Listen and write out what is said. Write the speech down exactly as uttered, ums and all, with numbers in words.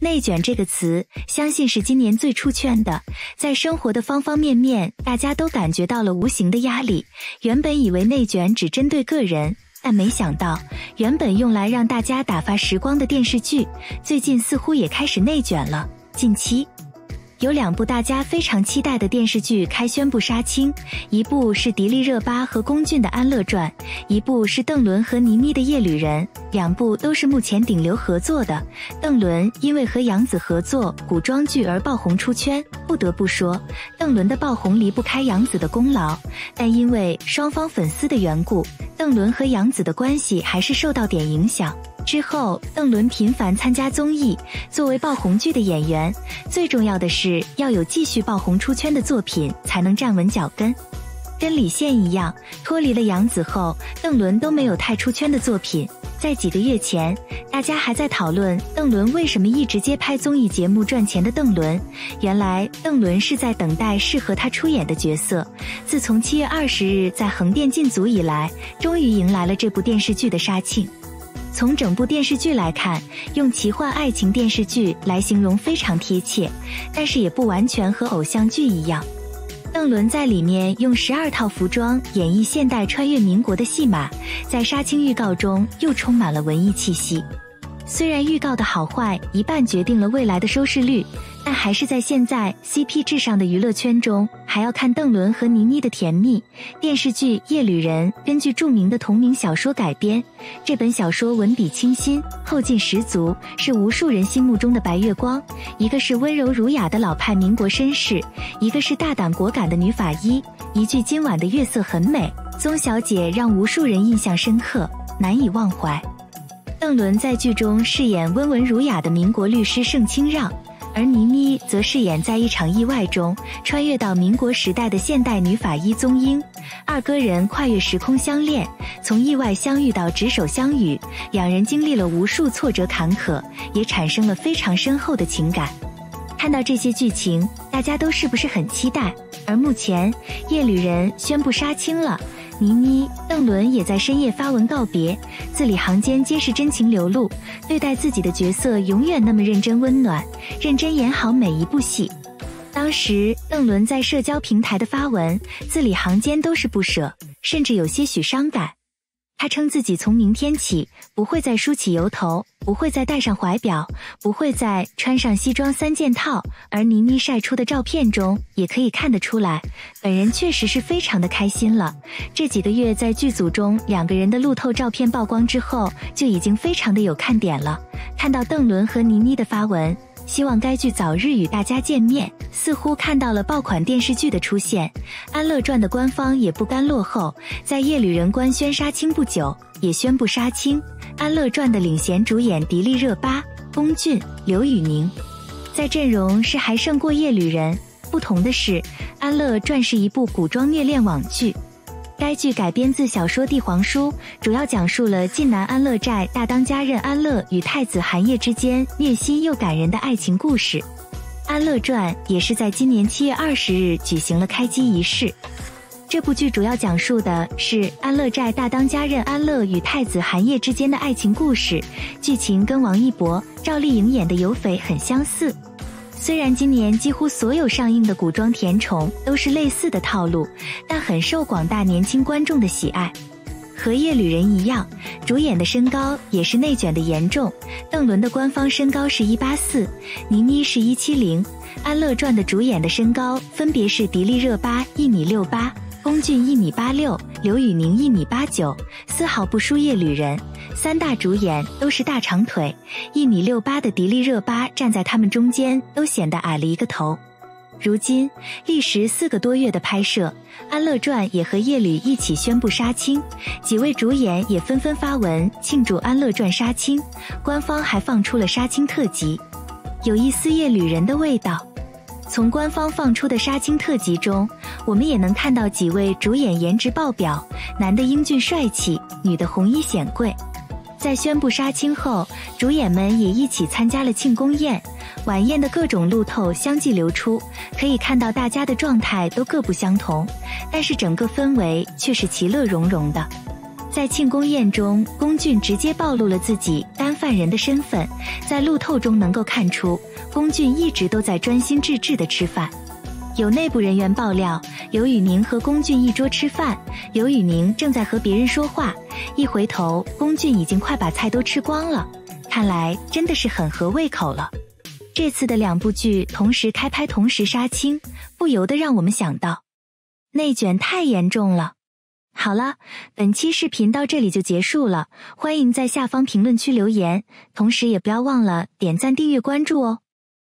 内卷这个词，相信是今年最出圈的，在生活的方方面面，大家都感觉到了无形的压力。原本以为内卷只针对个人，但没想到，原本用来让大家打发时光的电视剧，最近似乎也开始内卷了。近期有两部大家非常期待的电视剧开宣布杀青，一部是迪丽热巴和龚俊的《安乐传》，一部是邓伦和倪妮的《夜旅人》，两部都是目前顶流合作的。邓伦因为和杨紫合作古装剧而爆红出圈，不得不说，邓伦的爆红离不开杨紫的功劳，但因为双方粉丝的缘故，邓伦和杨紫的关系还是受到点影响。之后，邓伦频繁参加综艺，作为爆红剧的演员，最重要的是要有继续爆红出圈的作品，才能站稳脚跟。跟李现一样，脱离了杨紫后，邓伦都没有太出圈的作品。在几个月前，大家还在讨论邓伦为什么一直接拍综艺节目赚钱的邓伦，原来邓伦是在等待适合他出演的角色。自从七月二十日在横店进组以来，终于迎来了这部电视剧的杀青。从整部电视剧来看，用奇幻爱情电视剧来形容非常贴切，但是也不完全和偶像剧一样。邓伦在里面用十二套服装演绎现代穿越民国的戏码，在杀青预告中又充满了文艺气息。虽然预告的好坏一半决定了未来的收视率，但还是在现在 C P 至上的娱乐圈中，还要看邓伦和倪妮的甜蜜。电视剧《夜旅人》根据著名的同名小说改编，这本小说文笔清新，后劲十足，是无数人心目中的白月光。一个是温柔儒雅的老派民国绅士，一个是大胆果敢的女法医。一句今晚的月色很美，宗小姐让无数人印象深刻，难以忘怀。邓伦在剧中饰演温文儒雅的民国律师盛清让，而倪妮则饰演在一场意外中穿越到民国时代的现代女法医宗英。二哥人跨越时空相恋，从意外相遇到执手相遇，两人经历了无数挫折坎坷，也产生了非常深厚的情感。看到这些剧情，大家都是不是很期待？而目前夜旅人宣布杀青了，倪妮、邓伦也在深夜发文告别，字里行间皆是真情流露，对待自己的角色永远那么认真温暖，认真演好每一部戏。当时邓伦在社交平台的发文，字里行间都是不舍，甚至有些许伤感。他称自己从明天起不会再梳起油头，不会再戴上怀表，不会再穿上西装三件套，而倪妮晒出的照片中也可以看得出来，本人确实是非常的开心了。这几个月在剧组中两个人的路透照片曝光之后，就已经非常的有看点了。看到邓伦和倪妮的发文，希望该剧早日与大家见面，似乎看到了爆款电视剧的出现。安乐传的官方也不甘落后，在夜旅人官宣杀青不久，也宣布杀青。安乐传的领衔主演迪丽热巴、龚俊、刘宇宁，在阵容是还胜过夜旅人。不同的是，安乐传是一部古装虐恋网剧。该剧改编自小说《帝皇书》，主要讲述了晋南安乐寨大当家任安乐与太子韩烨之间虐心又感人的爱情故事。安乐传也是在今年七月二十日举行了开机仪式。这部剧主要讲述的是安乐寨大当家任安乐与太子韩烨之间的爱情故事，剧情跟王一博、赵丽颖演的有匪很相似。虽然今年几乎所有上映的古装甜宠都是类似的套路，但很受广大年轻观众的喜爱。和夜旅人一样，主演的身高也是内卷的严重。邓伦的官方身高是一八四，倪妮是一七零。安乐传的主演的身高分别是迪丽热巴一米六八，龚俊一米八六，刘宇宁一米八九，丝毫不输夜旅人。三大主演都是大长腿，一米六八的迪丽热巴站在他们中间都显得矮了一个头。如今历时四个多月的拍摄，安乐传也和夜旅一起宣布杀青，几位主演也纷纷发文庆祝安乐传杀青，官方还放出了杀青特辑，有一丝夜旅人的味道。从官方放出的杀青特辑中，我们也能看到几位主演颜值爆表，男的英俊帅气，女的红衣显贵。在宣布杀青后，主演们也一起参加了庆功宴，晚宴的各种路透相继流出，可以看到大家的状态都各不相同，但是整个氛围却是其乐融融的。 在庆功宴中，龚俊直接暴露了自己干饭人的身份，在路透中能够看出，龚俊一直都在专心致志地吃饭。有内部人员爆料，刘宇宁和龚俊一桌吃饭，刘宇宁正在和别人说话，一回头，龚俊已经快把菜都吃光了，看来真的是很合胃口了。这次的两部剧同时开拍同时杀青，不由得让我们想到，内卷太严重了。好了，本期视频到这里就结束了，欢迎在下方评论区留言，同时也不要忘了点赞、订阅、关注哦。